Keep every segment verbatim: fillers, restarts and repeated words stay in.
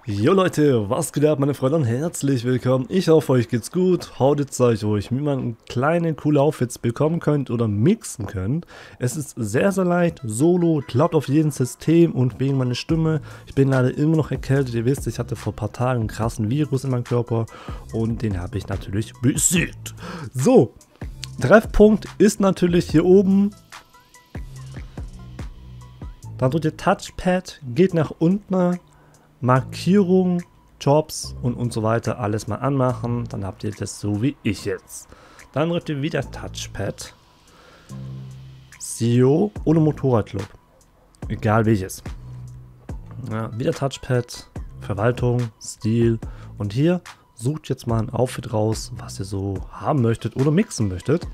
Jo Leute, was geht ab meine Freunde und herzlich willkommen. Ich hoffe euch geht's gut. Heute zeige ich euch, wie man kleine coole Outfits bekommen könnt oder mixen könnt. Es ist sehr sehr leicht, solo, klappt auf jedem System und wegen meiner Stimme. Ich bin leider immer noch erkältet, ihr wisst, ich hatte vor ein paar Tagen einen krassen Virus in meinem Körper und den habe ich natürlich besiegt. So, Treffpunkt ist natürlich hier oben. Dann drückt ihr Touchpad, geht nach unten. Markierung, Jobs und und so weiter alles mal anmachen, dann habt ihr das so wie ich jetzt. Dann drückt ihr wieder Touchpad, C E O oder Motorradclub, egal welches. Ja, wieder Touchpad, Verwaltung, Stil und hier sucht jetzt mal ein Outfit raus, was ihr so haben möchtet oder mixen möchtet.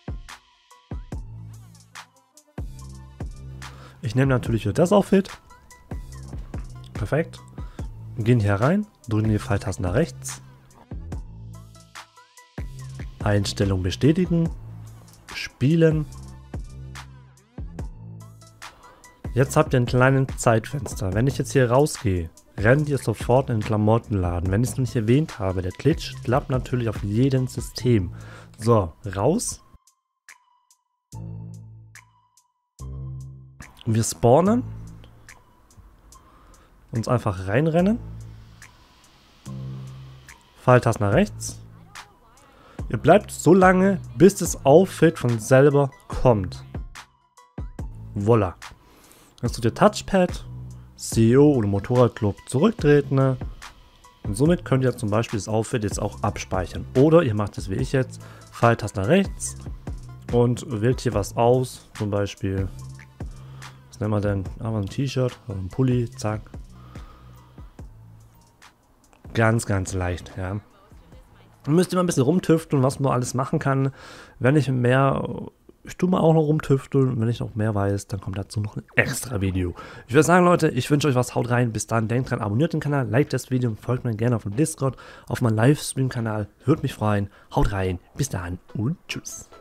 Ich nehme natürlich wieder das Outfit. Perfekt. Gehen hier rein, drücken die Pfeiltasten nach rechts. Einstellung bestätigen. Spielen. Jetzt habt ihr ein kleines Zeitfenster. Wenn ich jetzt hier rausgehe, rennt ihr sofort in den Klamottenladen. Wenn ich es noch nicht erwähnt habe, der Glitch klappt natürlich auf jedem System. So, raus. Wir spawnen. Uns einfach reinrennen. Pfeiltaste nach rechts. Ihr bleibt so lange, bis das Outfit von selber kommt. Voila. Jetzt tut ihr Touchpad, C E O oder Motorradclub zurücktreten. Und somit könnt ihr zum Beispiel das Outfit jetzt auch abspeichern. Oder ihr macht es wie ich jetzt. Pfeiltaste nach rechts. Und wählt hier was aus. Zum Beispiel. Was nennen wir denn? Aber ein T-Shirt oder ein Pulli. Zack. Ganz, ganz leicht, ja. Dann müsst ihr mal ein bisschen rumtüfteln, was man alles machen kann. Wenn ich mehr, ich tue mal auch noch rumtüfteln. Und wenn ich noch mehr weiß, dann kommt dazu noch ein extra Video. Ich würde sagen, Leute, ich wünsche euch was, haut rein. Bis dann, denkt dran, abonniert den Kanal, liked das Video und folgt mir gerne auf dem Discord, auf meinem Livestream-Kanal. Würde mich freuen. Haut rein, bis dann und tschüss.